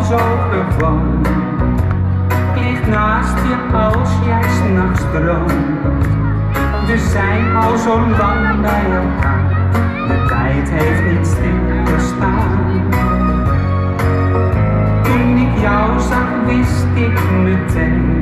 zo gewoon. Ik lig naast je als jij 's nachts droomt. We zijn al zo lang bij elkaar, de tijd heeft niet stilgestaan. Toen ik jou zag wist ik meteen